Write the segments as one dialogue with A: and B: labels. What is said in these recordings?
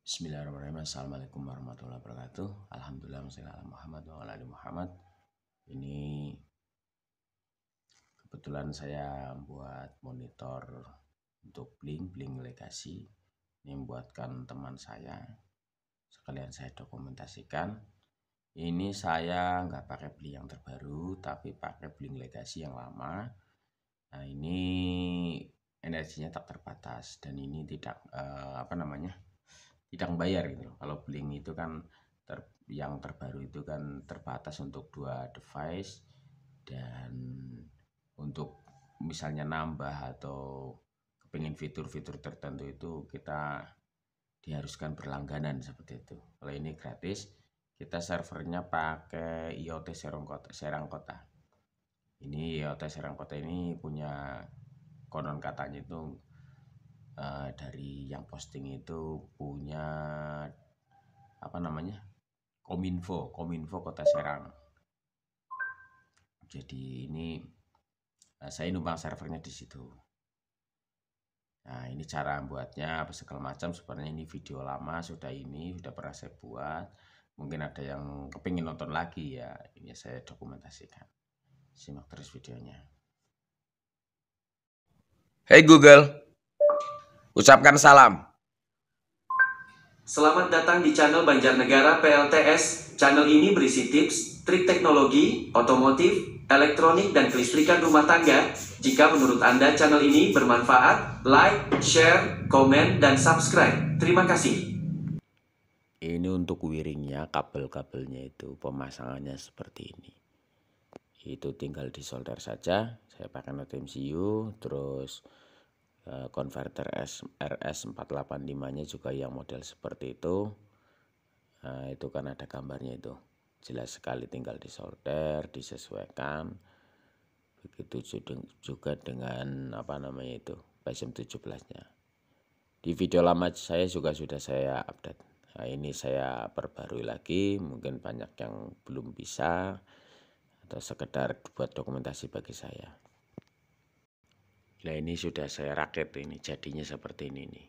A: Bismillahirrahmanirrahim. Assalamualaikum warahmatullahi wabarakatuh. Alhamdulillah wassalamualaikum Muhammad wa ala ali Muhammad. Ini kebetulan saya buat monitor untuk Blink Legacy. Ini membuatkan teman saya. Sekalian saya dokumentasikan. Ini saya nggak pakai Blink yang terbaru, tapi pakai Blink Legacy yang lama. Nah, ini energinya tak terbatas dan ini tidak tidak bayar gitu. Kalau Blink itu kan yang terbaru itu kan terbatas untuk 2 device, dan untuk misalnya nambah atau kepingin fitur-fitur tertentu itu kita diharuskan berlangganan seperti itu. Kalau ini gratis, kita servernya pakai IoT Serangkota. Ini IoT Serangkota ini punya konon katanya itu dari yang posting itu punya Kominfo Kota Serang. Jadi ini saya numpang servernya di situ. Nah, ini cara buatnya apa segala macam. Sebenarnya ini video lama sudah pernah saya buat. Mungkin ada yang kepingin nonton lagi, ya ini saya dokumentasikan. Simak terus videonya.
B: Hey Google, ucapkan salam.
C: Selamat datang di channel Banjarnegara PLTS. Channel ini berisi tips, trik teknologi, otomotif, elektronik, dan kelistrikan rumah tangga. Jika menurut Anda channel ini bermanfaat, like, share, komen, dan subscribe. Terima kasih.
A: Ini untuk wiringnya, kabel-kabelnya itu pemasangannya seperti ini. Itu tinggal disolder saja. Saya pakai Note MCU, terus konverter RS485-nya juga yang model seperti itu. Nah, itu kan ada gambarnya itu. Jelas sekali, tinggal disolder, disesuaikan. Begitu juga dengan PSM 17-nya. Di video lama saya juga sudah saya update. Nah, ini saya perbarui lagi, mungkin banyak yang belum bisa atau sekedar buat dokumentasi bagi saya. Nah, ini sudah saya rakit, ini jadinya seperti ini nih.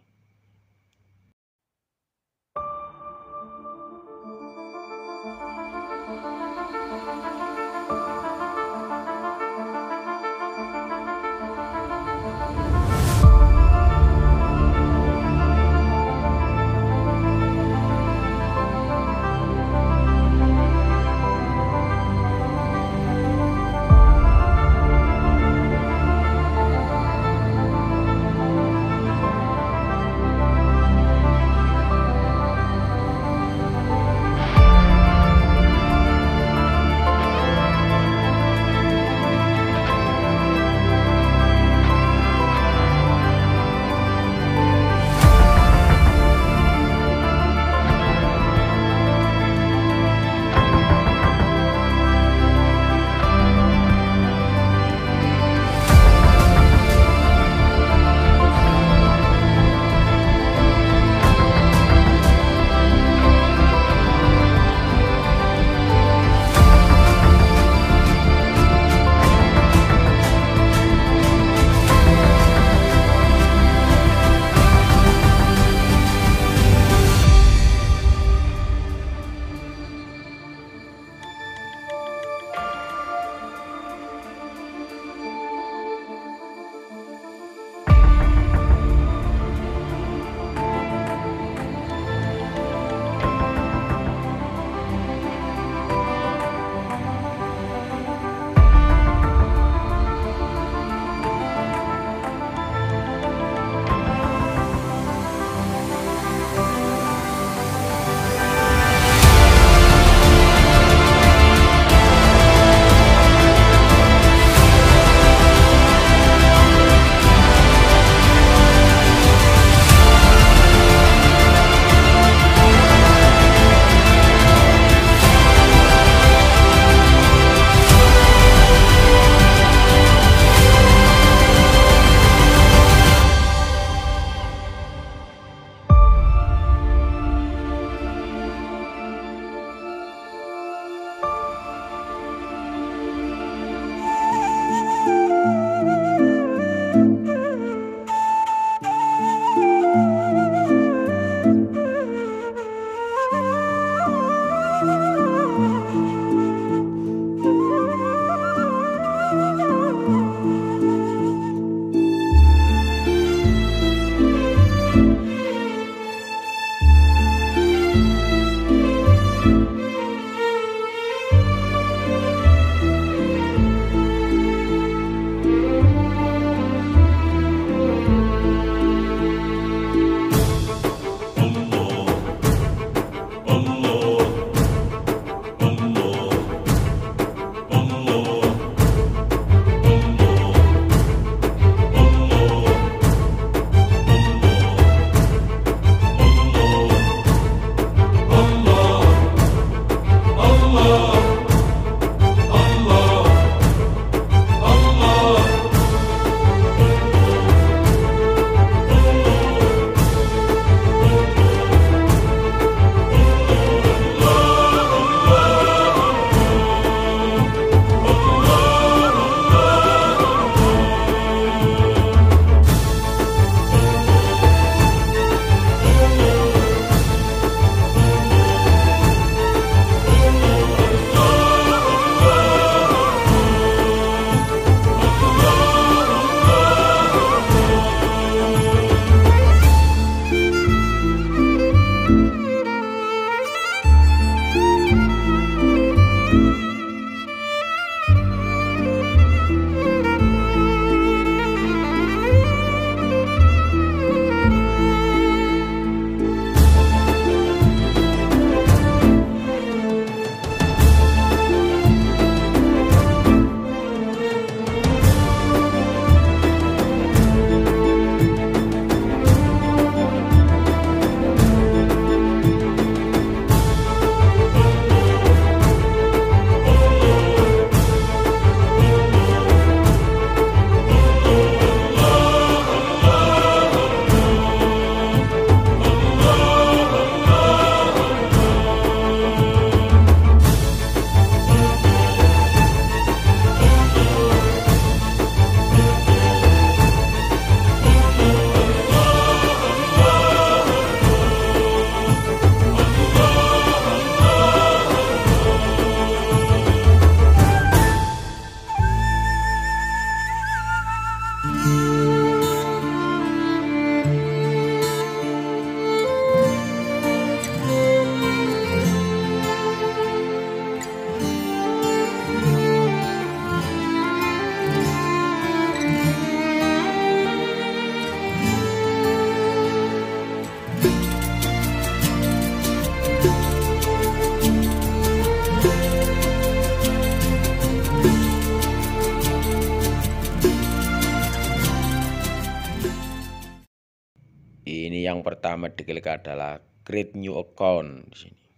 A: Ini yang pertama diklik adalah create new account di sini.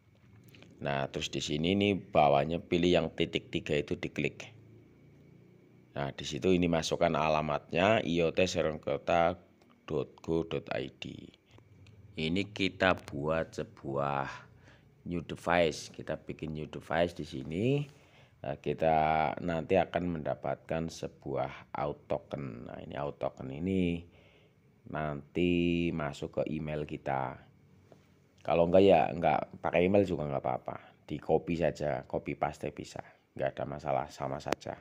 A: Nah, terus di sini nih bawahnya pilih yang titik 3 itu diklik. Nah, di situ ini masukkan alamatnya iotserongkota.go.id. Ini kita buat sebuah new device. Kita bikin new device di sini. Nah, kita nanti akan mendapatkan sebuah out token. Nah, ini out token ini nanti masuk ke email kita. Kalau enggak ya enggak pakai email juga enggak apa-apa. Di copy saja, copy paste bisa. Enggak ada masalah, sama saja.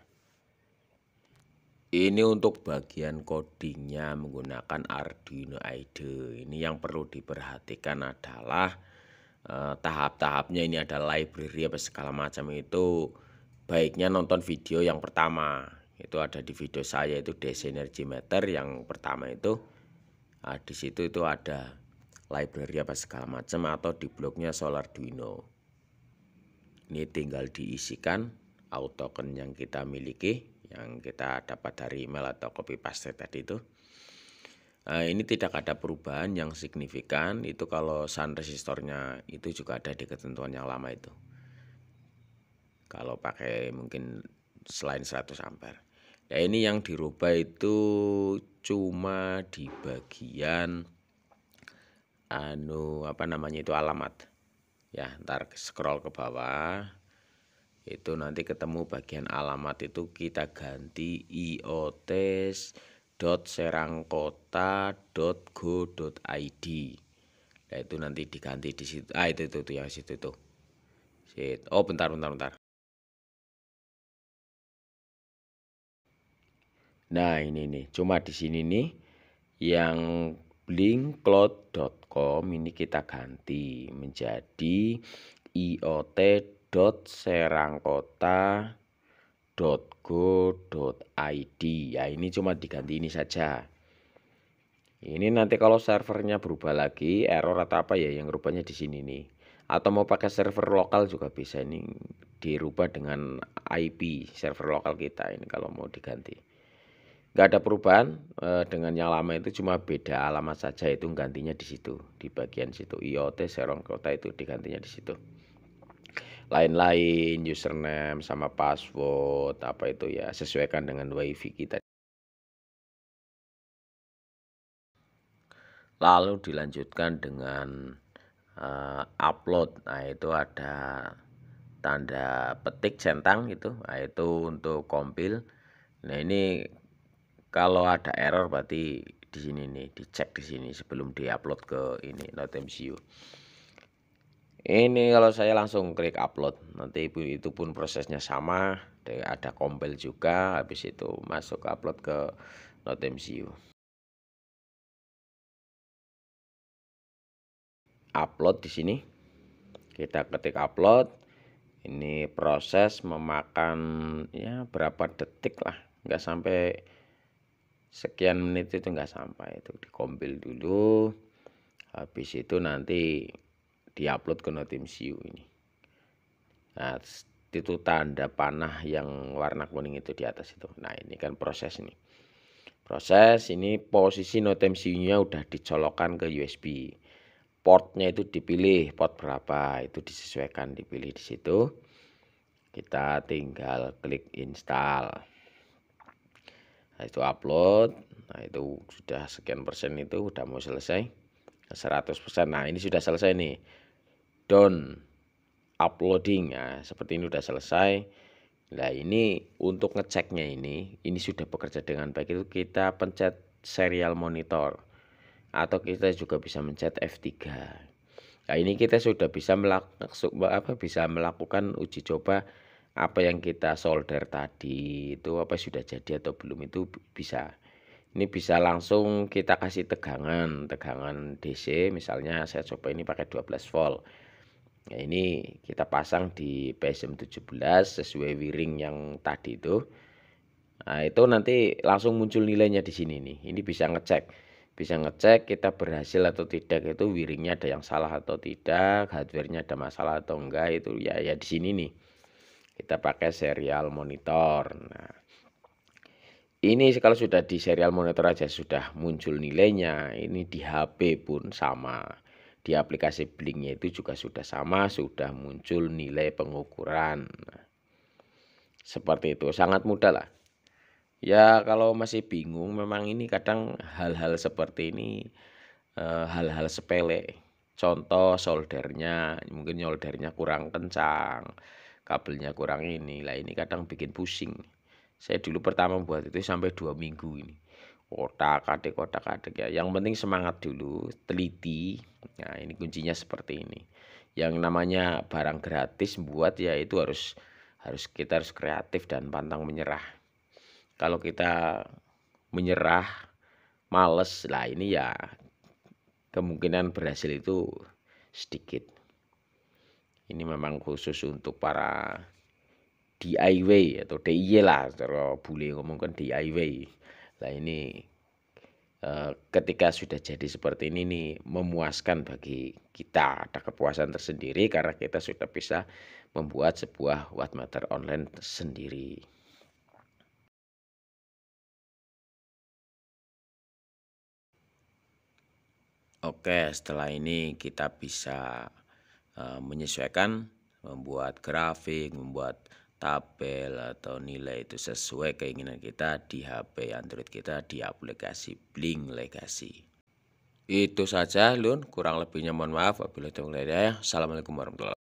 A: Ini untuk bagian codingnya menggunakan Arduino IDE. Ini yang perlu diperhatikan adalah tahap-tahapnya. Ini ada library apa segala macam itu. Baiknya nonton video yang pertama. Itu ada di video saya itu DC Energy Meter yang pertama itu. Nah, di situ itu ada library apa segala macam atau di blognya Solarduino. Ini tinggal diisikan out token yang kita miliki, yang kita dapat dari email atau copy paste tadi itu. Nah, ini tidak ada perubahan yang signifikan. Itu kalau sun resistornya itu juga ada di ketentuan yang lama itu. Kalau pakai mungkin selain 100 ampere. Ya, ini yang dirubah itu cuma di bagian itu alamat. Ya, ntar scroll ke bawah. Itu nanti ketemu bagian alamat itu kita ganti iotes.serangkota.go.id. Nah, itu nanti diganti di situ. Itu yang situ itu. Oh, bentar. Nah, ini nih, cuma di sini nih yang blinkcloud.com ini kita ganti menjadi iot.serangkota.go.id. Ya, ini cuma diganti ini saja. Ini nanti kalau servernya berubah lagi, error atau apa ya yang rubahnya di sini nih. Atau mau pakai server lokal juga bisa, ini dirubah dengan IP server lokal kita ini kalau mau diganti. Nggak ada perubahan dengan yang lama itu, cuma beda alamat saja, itu gantinya di situ, di bagian situ IoT Serangkota itu digantinya di situ. Lain-lain username sama password apa itu ya sesuaikan dengan WiFi kita. Lalu dilanjutkan dengan upload. Nah, itu ada tanda petik centang itu. Nah, itu untuk kompil. Nah, ini kalau ada error berarti di sini nih, dicek di sini sebelum diupload ke ini NoteMCU. Ini kalau saya langsung klik upload, nanti itu pun prosesnya sama, ada kompil juga, habis itu masuk ke upload ke NoteMCU. Upload di sini, kita ketik upload. Ini proses memakan ya berapa detik lah, nggak sampai sekian menit, itu nggak sampai, itu dikompil dulu, habis itu nanti diupload ke NoteMCU ini. Nah, itu tanda panah yang warna kuning itu di atas itu. Nah, ini kan proses ini. Proses ini posisi NoteMCU-nya udah dicolokkan ke USB. Portnya itu dipilih, port berapa itu disesuaikan, dipilih di situ. Kita tinggal klik install. Nah, itu upload. Nah, itu sudah sekian persen, itu udah mau selesai 100%. Nah, ini sudah selesai nih, done uploading. Nah, seperti ini udah selesai. Nah, ini untuk ngeceknya ini sudah bekerja dengan baik, itu kita pencet serial monitor atau kita juga bisa mencet F3. Nah, ini kita sudah bisa melakukan uji coba apa yang kita solder tadi itu apa sudah jadi atau belum, itu bisa. Ini bisa langsung kita kasih tegangan DC, misalnya saya coba ini pakai 12 volt. Nah, ini kita pasang di PSM17 sesuai wiring yang tadi itu. Nah, itu nanti langsung muncul nilainya di sini nih. Ini bisa ngecek kita berhasil atau tidak, itu wiringnya ada yang salah atau tidak, hardware-nya ada masalah atau enggak, itu ya di sini nih. Kita pakai serial monitor. Nah, ini kalau sudah di serial monitor aja sudah muncul nilainya. Ini di HP pun sama. Di aplikasi Blink-nya itu juga sudah sama, sudah muncul nilai pengukuran. Nah, seperti itu, sangat mudah lah. Ya, kalau masih bingung, memang ini kadang hal-hal seperti ini hal-hal sepele. Contoh soldernya, mungkin soldernya kurang kencang, kabelnya kurang ini. Lah, ini kadang bikin pusing. Saya dulu pertama buat itu sampai 2 minggu ini. Kotak-atik ya. Yang penting semangat dulu, teliti. Nah, ini kuncinya seperti ini. Yang namanya barang gratis buat ya itu kita harus kreatif dan pantang menyerah. Kalau kita menyerah, males, lah ini ya kemungkinan berhasil itu sedikit. Ini memang khusus untuk para DIY atau DIY lah, kalau boleh ngomongkan DIY. Nah, ini ketika sudah jadi seperti ini nih, memuaskan bagi kita, ada kepuasan tersendiri karena kita sudah bisa membuat sebuah wattmeter online sendiri. Oke, setelah ini kita bisa menyesuaikan, membuat grafik, membuat tabel atau nilai itu sesuai keinginan kita di HP Android kita di aplikasi Blink Legacy. Itu saja, Lun. Kurang lebihnya mohon maaf. Wabillahi taufiq wal hidayah. Assalamualaikum warahmatullahi wabarakatuh.